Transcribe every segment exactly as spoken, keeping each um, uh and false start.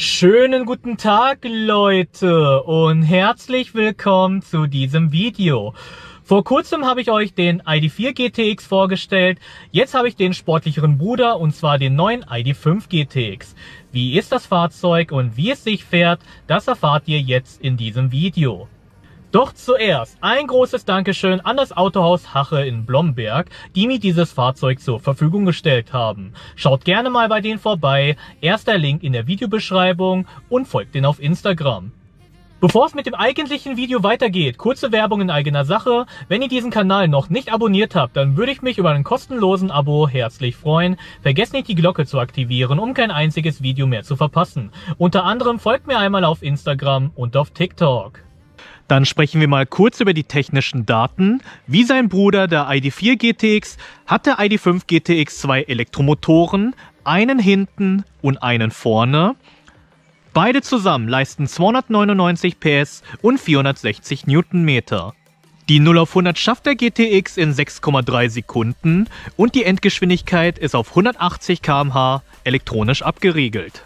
Schönen guten Tag, Leute, und herzlich willkommen zu diesem Video. Vor kurzem habe ich euch den I D vier G T X vorgestellt, jetzt habe ich den sportlicheren Bruder, und zwar den neuen I D fünf G T X. Wie ist das Fahrzeug und wie es sich fährt, das erfahrt ihr jetzt in diesem Video. Doch zuerst ein großes Dankeschön an das Autohaus Hache in Blomberg, die mir dieses Fahrzeug zur Verfügung gestellt haben. Schaut gerne mal bei denen vorbei, erster Link in der Videobeschreibung, und folgt denen auf Instagram. Bevor es mit dem eigentlichen Video weitergeht, kurze Werbung in eigener Sache. Wenn ihr diesen Kanal noch nicht abonniert habt, dann würde ich mich über einen kostenlosen Abo herzlich freuen. Vergesst nicht, die Glocke zu aktivieren, um kein einziges Video mehr zu verpassen. Unter anderem folgt mir einmal auf Instagram und auf TikTok. Dann sprechen wir mal kurz über die technischen Daten. Wie sein Bruder, der I D vier G T X, hat der I D fünf G T X zwei Elektromotoren, einen hinten und einen vorne. Beide zusammen leisten zweihundertneunundneunzig P S und vierhundertsechzig Newtonmeter. Die null auf hundert schafft der G T X in sechs Komma drei Sekunden und die Endgeschwindigkeit ist auf hundertachtzig Kilometer pro Stunde elektronisch abgeriegelt.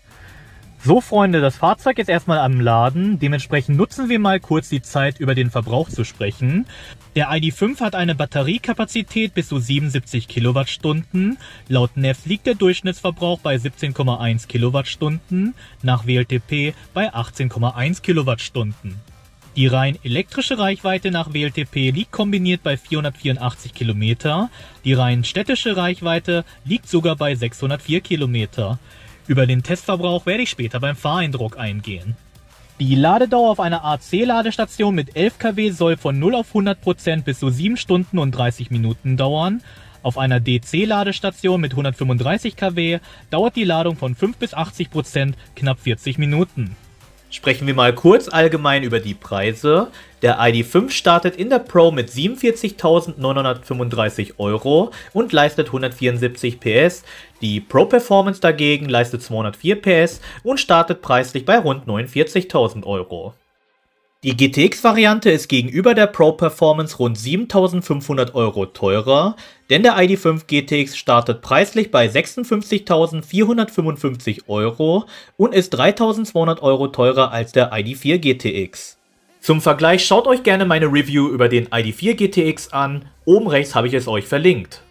So Freunde, das Fahrzeug ist erstmal am Laden, dementsprechend nutzen wir mal kurz die Zeit, über den Verbrauch zu sprechen. Der I D fünf hat eine Batteriekapazität bis zu siebenundsiebzig Kilowattstunden. Laut N E F liegt der Durchschnittsverbrauch bei siebzehn Komma eins Kilowattstunden, nach W L T P bei achtzehn Komma eins Kilowattstunden. Die rein elektrische Reichweite nach W L T P liegt kombiniert bei vierhundertvierundachtzig Kilometer, die rein städtische Reichweite liegt sogar bei sechshundertvier Kilometer. Über den Testverbrauch werde ich später beim Fahreindruck eingehen. Die Ladedauer auf einer A C-Ladestation mit elf Kilowatt soll von null auf hundert Prozent bis zu sieben Stunden und dreißig Minuten dauern. Auf einer D C-Ladestation mit hundertfünfunddreißig Kilowatt dauert die Ladung von fünf bis achtzig Prozent knapp vierzig Minuten. Sprechen wir mal kurz allgemein über die Preise. Der I D fünf startet in der Pro mit siebenundvierzigtausendneunhundertfünfunddreißig Euro und leistet hundertvierundsiebzig P S. Die Pro Performance dagegen leistet zweihundertvier P S und startet preislich bei rund neunundvierzigtausend Euro. Die G T X-Variante ist gegenüber der Pro Performance rund siebentausendfünfhundert Euro teurer, denn der I D fünf G T X startet preislich bei sechsundfünfzigtausendvierhundertfünfundfünfzig Euro und ist dreitausendzweihundert Euro teurer als der I D vier G T X. Zum Vergleich schaut euch gerne meine Review über den I D vier G T X an, oben rechts habe ich es euch verlinkt.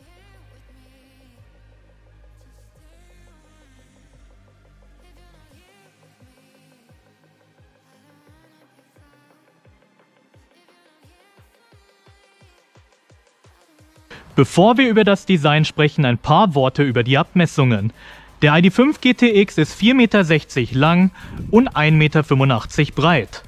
Bevor wir über das Design sprechen, ein paar Worte über die Abmessungen. Der I D fünf G T X ist vier Komma sechzig Meter lang und ein Komma fünfundachtzig Meter breit.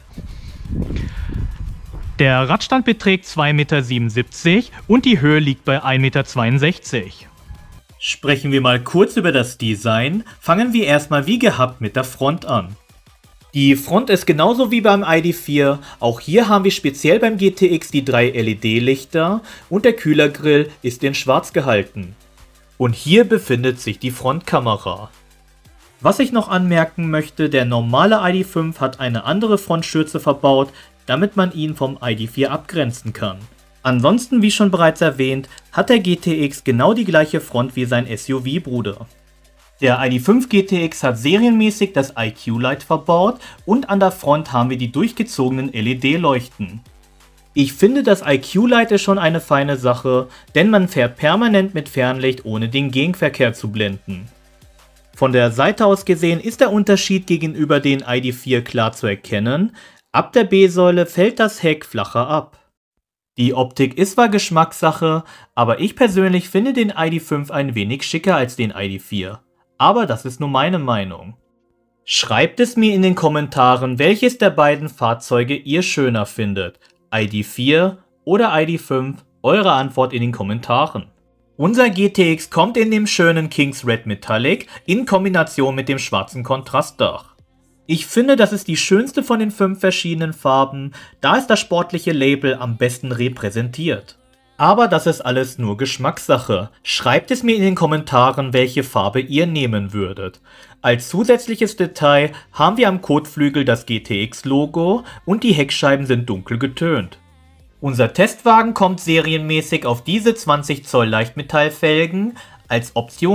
Der Radstand beträgt zwei Komma siebenundsiebzig Meter und die Höhe liegt bei ein Komma zweiundsechzig Meter. Sprechen wir mal kurz über das Design. Fangen wir erstmal wie gehabt mit der Front an. Die Front ist genauso wie beim I D vier, auch hier haben wir speziell beim G T X die drei L E D-Lichter und der Kühlergrill ist in schwarz gehalten. Und hier befindet sich die Frontkamera. Was ich noch anmerken möchte, der normale I D fünf hat eine andere Frontschürze verbaut, damit man ihn vom I D vier abgrenzen kann. Ansonsten, wie schon bereits erwähnt, hat der G T X genau die gleiche Front wie sein S U V-Bruder. Der I D fünf G T X hat serienmäßig das I Q-Light verbaut und an der Front haben wir die durchgezogenen L E D-Leuchten. Ich finde, das I Q-Light ist schon eine feine Sache, denn man fährt permanent mit Fernlicht, ohne den Gegenverkehr zu blenden. Von der Seite aus gesehen ist der Unterschied gegenüber den I D vier klar zu erkennen. Ab der B-Säule fällt das Heck flacher ab. Die Optik ist zwar Geschmackssache, aber ich persönlich finde den I D fünf ein wenig schicker als den I D vier. Aber das ist nur meine Meinung. Schreibt es mir in den Kommentaren, welches der beiden Fahrzeuge ihr schöner findet. I D vier oder I D fünf? Eure Antwort in den Kommentaren. Unser G T X kommt in dem schönen King's Red Metallic in Kombination mit dem schwarzen Kontrastdach. Ich finde, das ist die schönste von den fünf verschiedenen Farben, da ist das sportliche Label am besten repräsentiert. Aber das ist alles nur Geschmackssache. Schreibt es mir in den Kommentaren, welche Farbe ihr nehmen würdet. Als zusätzliches Detail haben wir am Kotflügel das G T X-Logo und die Heckscheiben sind dunkel getönt. Unser Testwagen kommt serienmäßig auf diese zwanzig Zoll Leichtmetallfelgen. Als Option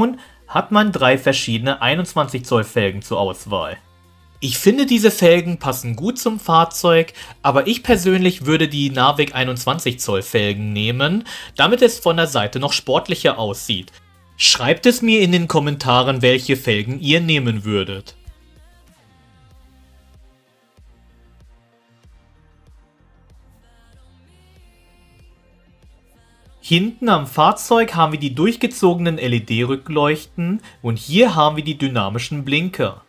hat man drei verschiedene einundzwanzig Zoll Felgen zur Auswahl. Ich finde, diese Felgen passen gut zum Fahrzeug, aber ich persönlich würde die Narvik einundzwanzig Zoll Felgen nehmen, damit es von der Seite noch sportlicher aussieht. Schreibt es mir in den Kommentaren, welche Felgen ihr nehmen würdet. Hinten am Fahrzeug haben wir die durchgezogenen L E D-Rückleuchten und hier haben wir die dynamischen Blinker.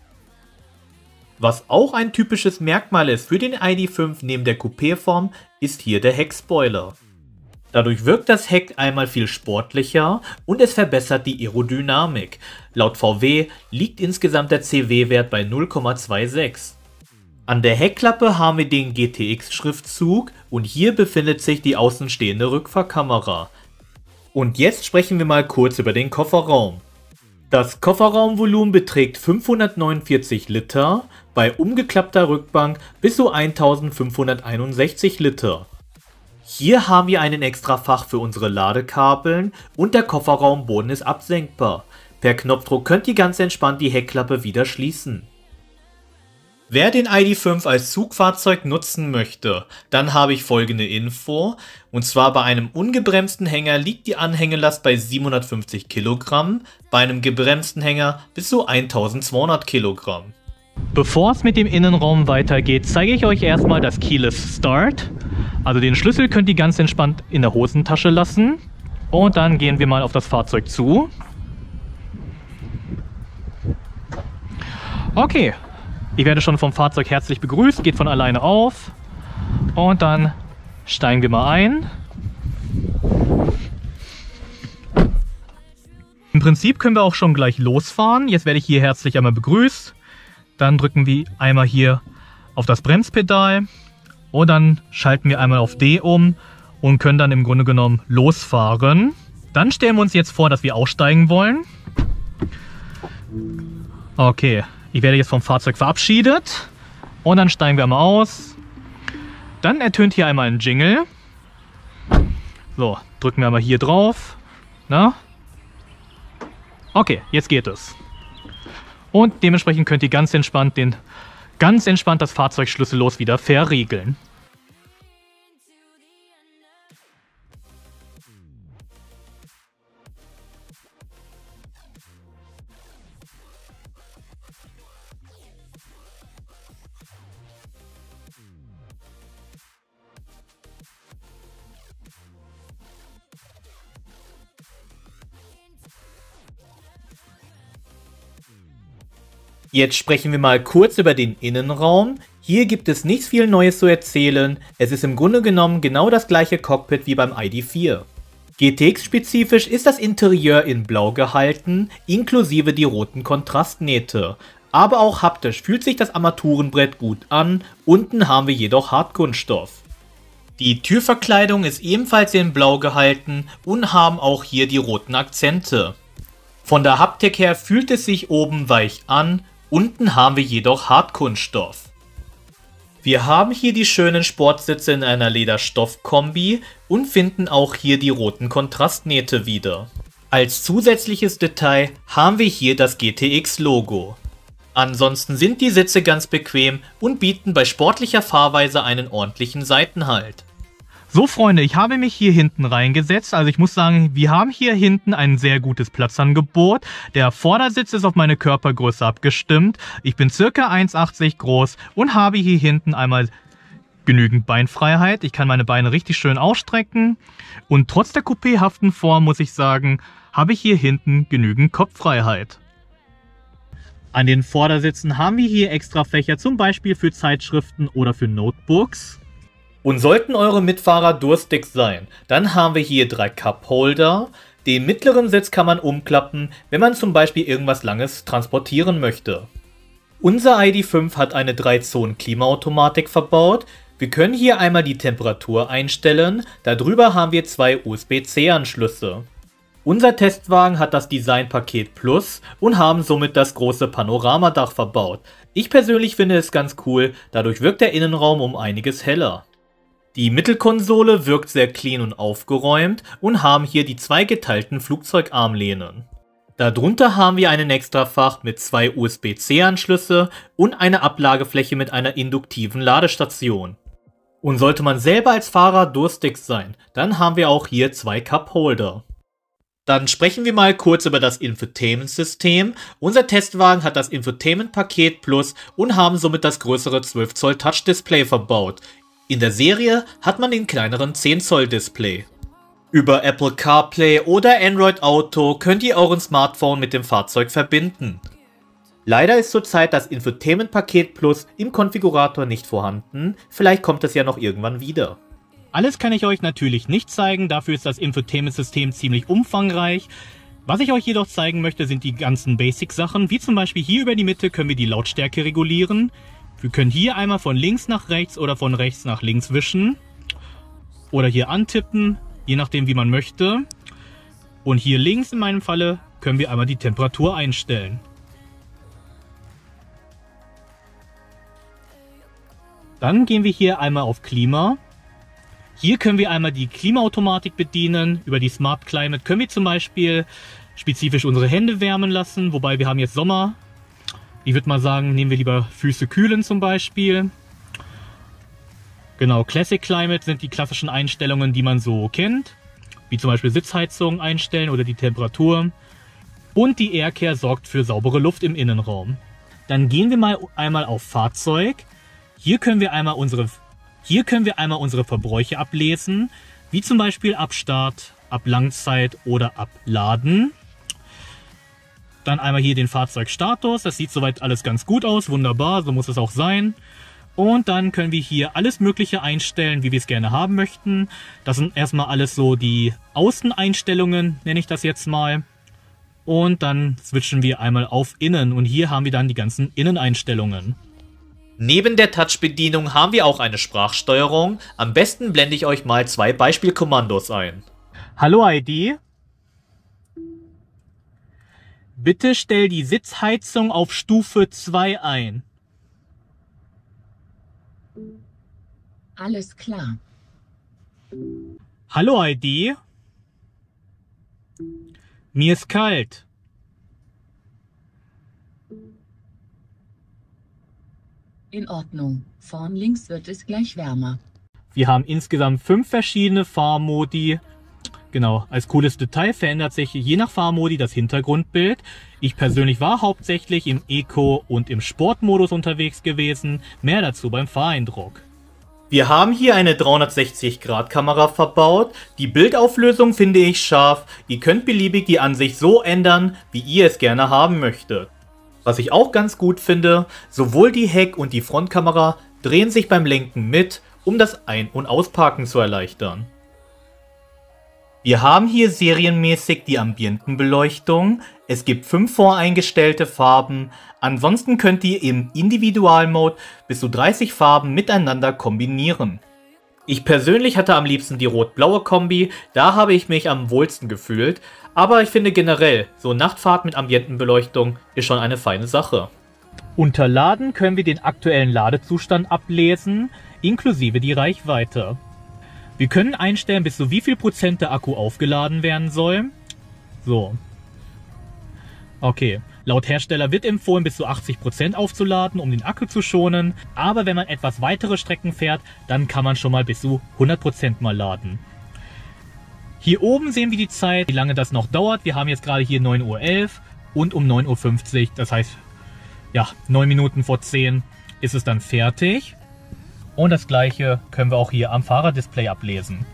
Was auch ein typisches Merkmal ist für den I D fünf neben der Coupé-Form, ist hier der Heckspoiler. Dadurch wirkt das Heck einmal viel sportlicher und es verbessert die Aerodynamik. Laut V W liegt insgesamt der C W-Wert bei null Komma sechsundzwanzig. An der Heckklappe haben wir den G T X-Schriftzug und hier befindet sich die außenstehende Rückfahrkamera. Und jetzt sprechen wir mal kurz über den Kofferraum. Das Kofferraumvolumen beträgt fünfhundertneunundvierzig Liter, bei umgeklappter Rückbank bis zu eintausendfünfhunderteinundsechzig Liter. Hier haben wir einen extra Fach für unsere Ladekabeln und der Kofferraumboden ist absenkbar. Per Knopfdruck könnt ihr ganz entspannt die Heckklappe wieder schließen. Wer den I D fünf als Zugfahrzeug nutzen möchte, dann habe ich folgende Info. Und zwar bei einem ungebremsten Hänger liegt die Anhängelast bei siebenhundertfünfzig Kilogramm, bei einem gebremsten Hänger bis zu eintausendzweihundert Kilogramm. Bevor es mit dem Innenraum weitergeht, zeige ich euch erstmal das Keyless Start. Also den Schlüssel könnt ihr ganz entspannt in der Hosentasche lassen. Und dann gehen wir mal auf das Fahrzeug zu. Okay. Ich werde schon vom Fahrzeug herzlich begrüßt, geht von alleine auf und dann steigen wir mal ein. Im Prinzip können wir auch schon gleich losfahren. Jetzt werde ich hier herzlich einmal begrüßt. Dann drücken wir einmal hier auf das Bremspedal und dann schalten wir einmal auf D um und können dann im Grunde genommen losfahren. Dann stellen wir uns jetzt vor, dass wir aussteigen wollen. Okay. Ich werde jetzt vom Fahrzeug verabschiedet und dann steigen wir mal aus. Dann ertönt hier einmal ein Jingle. So, drücken wir mal hier drauf. Na? Okay, jetzt geht es. Und dementsprechend könnt ihr ganz entspannt, den, ganz entspannt das Fahrzeug schlüssellos wieder verriegeln. Jetzt sprechen wir mal kurz über den Innenraum. Hier gibt es nicht viel Neues zu erzählen. Es ist im Grunde genommen genau das gleiche Cockpit wie beim I D vier. G T X-spezifisch ist das Interieur in Blau gehalten, inklusive die roten Kontrastnähte. Aber auch haptisch fühlt sich das Armaturenbrett gut an, unten haben wir jedoch Hartkunststoff. Die Türverkleidung ist ebenfalls in Blau gehalten und haben auch hier die roten Akzente. Von der Haptik her fühlt es sich oben weich an, unten haben wir jedoch Hartkunststoff. Wir haben hier die schönen Sportsitze in einer Lederstoffkombi und finden auch hier die roten Kontrastnähte wieder. Als zusätzliches Detail haben wir hier das G T X-Logo. Ansonsten sind die Sitze ganz bequem und bieten bei sportlicher Fahrweise einen ordentlichen Seitenhalt. So Freunde, ich habe mich hier hinten reingesetzt, also ich muss sagen, wir haben hier hinten ein sehr gutes Platzangebot. Der Vordersitz ist auf meine Körpergröße abgestimmt. Ich bin ca. eins Komma achtzig groß und habe hier hinten einmal genügend Beinfreiheit. Ich kann meine Beine richtig schön ausstrecken und trotz der coupéhaften Form, muss ich sagen, habe ich hier hinten genügend Kopffreiheit. An den Vordersitzen haben wir hier extra Fächer, zum Beispiel für Zeitschriften oder für Notebooks. Und sollten eure Mitfahrer durstig sein, dann haben wir hier drei Cupholder. Den mittleren Sitz kann man umklappen, wenn man zum Beispiel irgendwas Langes transportieren möchte. Unser I D fünf hat eine drei Zonen Klimaautomatik verbaut. Wir können hier einmal die Temperatur einstellen, darüber haben wir zwei U S B C Anschlüsse. Unser Testwagen hat das Designpaket Plus und haben somit das große Panoramadach verbaut. Ich persönlich finde es ganz cool, dadurch wirkt der Innenraum um einiges heller. Die Mittelkonsole wirkt sehr clean und aufgeräumt und haben hier die zwei geteilten Flugzeugarmlehnen. Darunter haben wir einen Extrafach mit zwei U S B C Anschlüsse und eine Ablagefläche mit einer induktiven Ladestation. Und sollte man selber als Fahrer durstig sein, dann haben wir auch hier zwei Cup-Holder. Dann sprechen wir mal kurz über das Infotainment-System. Unser Testwagen hat das Infotainment-Paket Plus und haben somit das größere zwölf Zoll Touch-Display verbaut. In der Serie hat man den kleineren zehn Zoll Display. Über Apple CarPlay oder Android Auto könnt ihr euren Smartphone mit dem Fahrzeug verbinden. Leider ist zurzeit das Infotainment-Paket Plus im Konfigurator nicht vorhanden, vielleicht kommt es ja noch irgendwann wieder. Alles kann ich euch natürlich nicht zeigen, dafür ist das Infotainment-System ziemlich umfangreich. Was ich euch jedoch zeigen möchte, sind die ganzen Basic-Sachen, wie zum Beispiel hier über die Mitte können wir die Lautstärke regulieren. Wir können hier einmal von links nach rechts oder von rechts nach links wischen. Oder hier antippen, je nachdem wie man möchte. Und hier links in meinem Falle können wir einmal die Temperatur einstellen. Dann gehen wir hier einmal auf Klima. Hier können wir einmal die Klimaautomatik bedienen. Über die Smart Climate können wir zum Beispiel spezifisch unsere Hände wärmen lassen. Wobei wir haben jetzt Sommer. Ich würde mal sagen, nehmen wir lieber Füße kühlen zum Beispiel. Genau, Classic Climate sind die klassischen Einstellungen, die man so kennt. Wie zum Beispiel Sitzheizung einstellen oder die Temperatur. Und die Aircare sorgt für saubere Luft im Innenraum. Dann gehen wir mal einmal auf Fahrzeug. Hier können wir einmal unsere Hier können wir einmal unsere Verbräuche ablesen, wie zum Beispiel ab Start, ab Langzeit oder ab Laden. Dann einmal hier den Fahrzeugstatus, das sieht soweit alles ganz gut aus, wunderbar, so muss es auch sein. Und dann können wir hier alles Mögliche einstellen, wie wir es gerne haben möchten. Das sind erstmal alles so die Außeneinstellungen, nenne ich das jetzt mal. Und dann switchen wir einmal auf Innen und hier haben wir dann die ganzen Inneneinstellungen. Neben der Touch-Bedienung haben wir auch eine Sprachsteuerung. Am besten blende ich euch mal zwei Beispielkommandos ein. Hallo I D. Bitte stell die Sitzheizung auf Stufe zwei ein. Alles klar. Hallo I D. Mir ist kalt. In Ordnung. Vorn links wird es gleich wärmer. Wir haben insgesamt fünf verschiedene Fahrmodi. Genau, als cooles Detail verändert sich je nach Fahrmodi das Hintergrundbild. Ich persönlich war hauptsächlich im Eco- und im Sportmodus unterwegs gewesen. Mehr dazu beim Fahreindruck. Wir haben hier eine dreihundertsechzig Grad Kamera verbaut. Die Bildauflösung finde ich scharf. Ihr könnt beliebig die Ansicht so ändern, wie ihr es gerne haben möchtet. Was ich auch ganz gut finde, sowohl die Heck- und die Frontkamera drehen sich beim Lenken mit, um das Ein- und Ausparken zu erleichtern. Wir haben hier serienmäßig die Ambientenbeleuchtung. Es gibt fünf voreingestellte Farben. Ansonsten könnt ihr im Individualmode bis zu dreißig Farben miteinander kombinieren. Ich persönlich hatte am liebsten die rot-blaue Kombi, da habe ich mich am wohlsten gefühlt. Aber ich finde generell, so Nachtfahrt mit Ambientenbeleuchtung ist schon eine feine Sache. Unter Laden können wir den aktuellen Ladezustand ablesen, inklusive die Reichweite. Wir können einstellen, bis zu wie viel Prozent der Akku aufgeladen werden soll. So. Okay. Laut Hersteller wird empfohlen, bis zu achtzig Prozent aufzuladen, um den Akku zu schonen. Aber wenn man etwas weitere Strecken fährt, dann kann man schon mal bis zu hundert Prozent mal laden. Hier oben sehen wir die Zeit, wie lange das noch dauert. Wir haben jetzt gerade hier neun Uhr elf und um neun Uhr fünfzig, das heißt, ja, neun Minuten vor zehn ist es dann fertig. Und das gleiche können wir auch hier am Fahrerdisplay ablesen.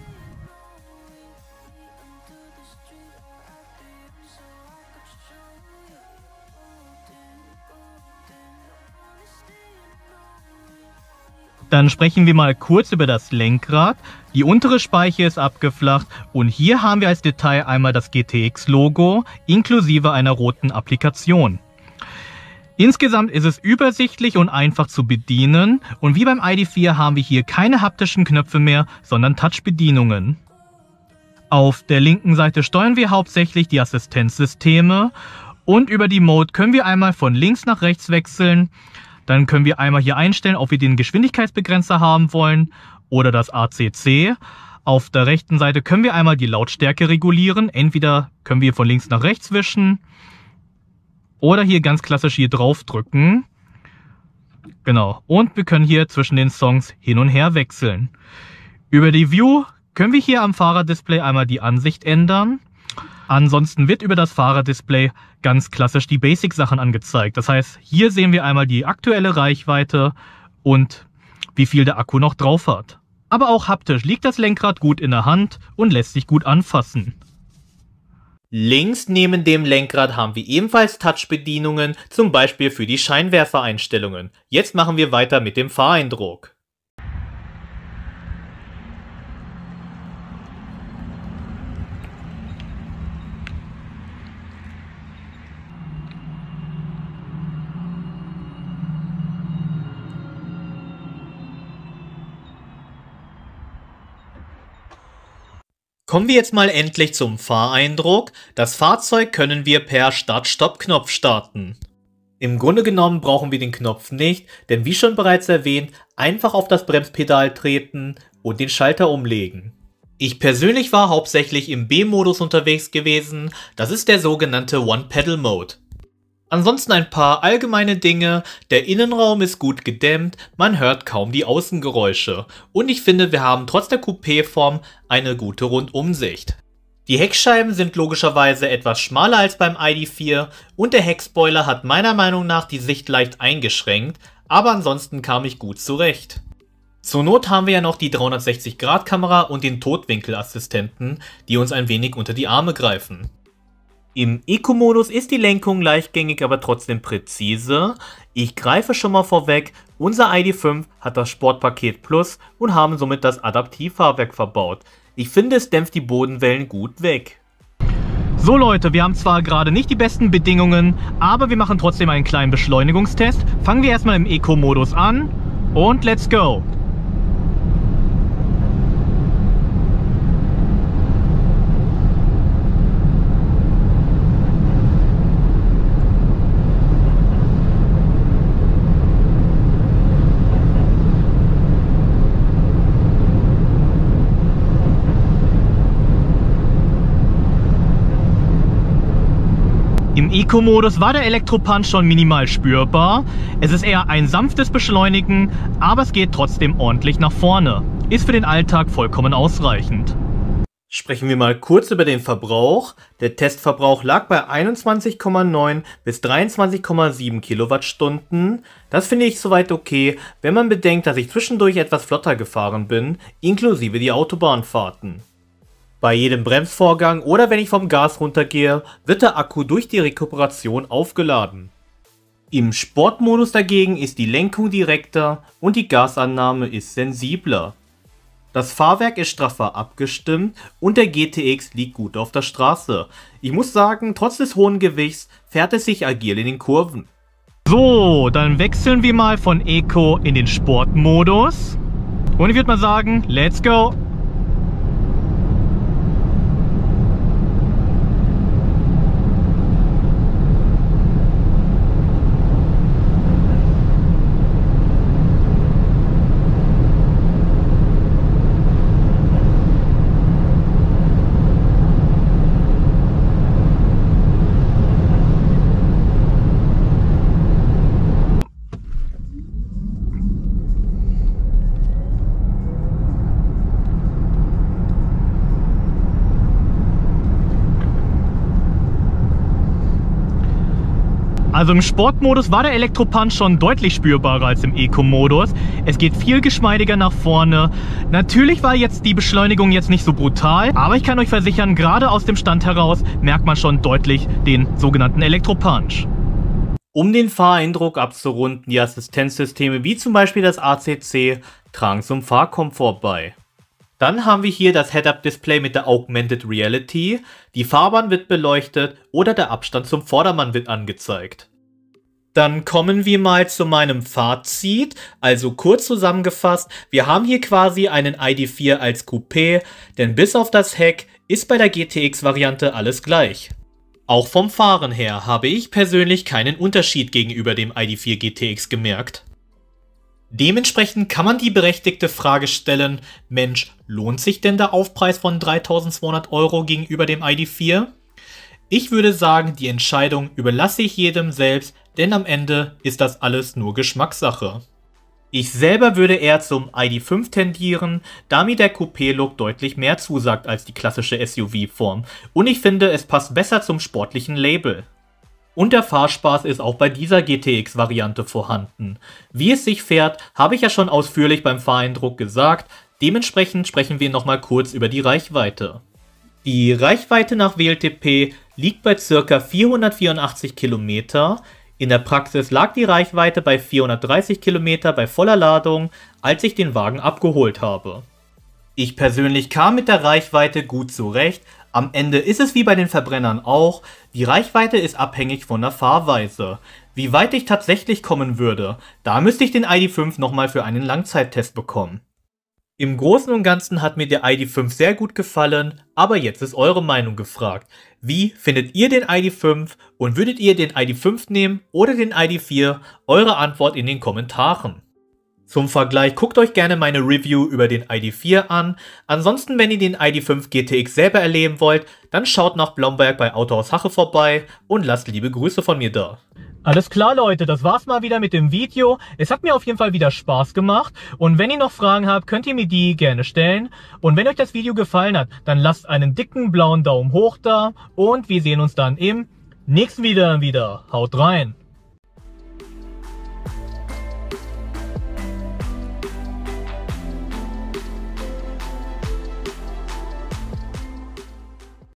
Dann sprechen wir mal kurz über das Lenkrad. Die untere Speiche ist abgeflacht und hier haben wir als Detail einmal das G T X-Logo inklusive einer roten Applikation. Insgesamt ist es übersichtlich und einfach zu bedienen und wie beim I D vier haben wir hier keine haptischen Knöpfe mehr, sondern Touch-Bedienungen. Auf der linken Seite steuern wir hauptsächlich die Assistenzsysteme und über die Mode können wir einmal von links nach rechts wechseln. Dann können wir einmal hier einstellen, ob wir den Geschwindigkeitsbegrenzer haben wollen oder das A C C. Auf der rechten Seite können wir einmal die Lautstärke regulieren. Entweder können wir von links nach rechts wischen oder hier ganz klassisch hier drauf drücken. Genau. Und wir können hier zwischen den Songs hin und her wechseln. Über die View können wir hier am Fahrerdisplay einmal die Ansicht ändern. Ansonsten wird über das Fahrerdisplay ganz klassisch die Basic-Sachen angezeigt. Das heißt, hier sehen wir einmal die aktuelle Reichweite und wie viel der Akku noch drauf hat. Aber auch haptisch liegt das Lenkrad gut in der Hand und lässt sich gut anfassen. Links neben dem Lenkrad haben wir ebenfalls Touch-Bedienungen, zum Beispiel für die Scheinwerfereinstellungen. Jetzt machen wir weiter mit dem Fahreindruck. Kommen wir jetzt mal endlich zum Fahreindruck. Das Fahrzeug können wir per Start-Stopp-Knopf starten. Im Grunde genommen brauchen wir den Knopf nicht, denn wie schon bereits erwähnt, einfach auf das Bremspedal treten und den Schalter umlegen. Ich persönlich war hauptsächlich im B-Modus unterwegs gewesen, das ist der sogenannte One-Pedal-Mode. Ansonsten ein paar allgemeine Dinge, der Innenraum ist gut gedämmt, man hört kaum die Außengeräusche und ich finde, wir haben trotz der Coupé-Form eine gute Rundumsicht. Die Heckscheiben sind logischerweise etwas schmaler als beim I D vier und der Heckspoiler hat meiner Meinung nach die Sicht leicht eingeschränkt, aber ansonsten kam ich gut zurecht. Zur Not haben wir ja noch die dreihundertsechzig Grad Kamera und den Totwinkelassistenten, die uns ein wenig unter die Arme greifen. Im Eco-Modus ist die Lenkung leichtgängig, aber trotzdem präzise. Ich greife schon mal vorweg, unser I D fünf hat das Sportpaket Plus und haben somit das Adaptivfahrwerk verbaut. Ich finde, es dämpft die Bodenwellen gut weg. So Leute, wir haben zwar gerade nicht die besten Bedingungen, aber wir machen trotzdem einen kleinen Beschleunigungstest. Fangen wir erstmal im Eco-Modus an und let's go! Im Eco-Modus war der Elektropunch schon minimal spürbar. Es ist eher ein sanftes Beschleunigen, aber es geht trotzdem ordentlich nach vorne. Ist für den Alltag vollkommen ausreichend. Sprechen wir mal kurz über den Verbrauch. Der Testverbrauch lag bei einundzwanzig Komma neun bis dreiundzwanzig Komma sieben Kilowattstunden. Das finde ich soweit okay, wenn man bedenkt, dass ich zwischendurch etwas flotter gefahren bin, inklusive die Autobahnfahrten. Bei jedem Bremsvorgang oder wenn ich vom Gas runtergehe, wird der Akku durch die Rekuperation aufgeladen. Im Sportmodus dagegen ist die Lenkung direkter und die Gasannahme ist sensibler. Das Fahrwerk ist straffer abgestimmt und der G T X liegt gut auf der Straße. Ich muss sagen, trotz des hohen Gewichts fährt es sich agil in den Kurven. So, dann wechseln wir mal von Eco in den Sportmodus. Und ich würde mal sagen, let's go! Also im Sportmodus war der Elektropunch schon deutlich spürbarer als im Eco-Modus. Es geht viel geschmeidiger nach vorne. Natürlich war jetzt die Beschleunigung jetzt nicht so brutal, aber ich kann euch versichern, gerade aus dem Stand heraus merkt man schon deutlich den sogenannten Elektropunch. Um den Fahreindruck abzurunden, die Assistenzsysteme wie zum Beispiel das A C C tragen zum Fahrkomfort bei. Dann haben wir hier das Head-Up-Display mit der Augmented Reality, die Fahrbahn wird beleuchtet oder der Abstand zum Vordermann wird angezeigt. Dann kommen wir mal zu meinem Fazit, also kurz zusammengefasst, wir haben hier quasi einen I D vier als Coupé, denn bis auf das Heck ist bei der G T X-Variante alles gleich. Auch vom Fahren her habe ich persönlich keinen Unterschied gegenüber dem I D vier G T X gemerkt. Dementsprechend kann man die berechtigte Frage stellen, Mensch, lohnt sich denn der Aufpreis von dreitausendzweihundert Euro gegenüber dem I D vier? Ich würde sagen, die Entscheidung überlasse ich jedem selbst, denn am Ende ist das alles nur Geschmackssache. Ich selber würde eher zum I D fünf tendieren, da mir der Coupé-Look deutlich mehr zusagt als die klassische S U V-Form und ich finde, es passt besser zum sportlichen Label. Und der Fahrspaß ist auch bei dieser G T X-Variante vorhanden. Wie es sich fährt, habe ich ja schon ausführlich beim Fahreindruck gesagt, dementsprechend sprechen wir nochmal kurz über die Reichweite. Die Reichweite nach W L T P liegt bei ca. vierhundertvierundachtzig Kilometer. In der Praxis lag die Reichweite bei vierhundertdreißig Kilometer bei voller Ladung, als ich den Wagen abgeholt habe. Ich persönlich kam mit der Reichweite gut zurecht. Am Ende ist es wie bei den Verbrennern auch, die Reichweite ist abhängig von der Fahrweise. Wie weit ich tatsächlich kommen würde, da müsste ich den I D fünf nochmal für einen Langzeittest bekommen. Im Großen und Ganzen hat mir der I D fünf sehr gut gefallen, aber jetzt ist eure Meinung gefragt. Wie findet ihr den I D fünf und würdet ihr den I D fünf nehmen oder den I D vier? Eure Antwort in den Kommentaren. Zum Vergleich guckt euch gerne meine Review über den I D vier an. Ansonsten, wenn ihr den I D fünf G T X selber erleben wollt, dann schaut nach Blomberg bei Autohaus Hache vorbei und lasst liebe Grüße von mir da. Alles klar, Leute, das war's mal wieder mit dem Video. Es hat mir auf jeden Fall wieder Spaß gemacht. Und wenn ihr noch Fragen habt, könnt ihr mir die gerne stellen. Und wenn euch das Video gefallen hat, dann lasst einen dicken blauen Daumen hoch da. Und wir sehen uns dann im nächsten Video wieder. Haut rein!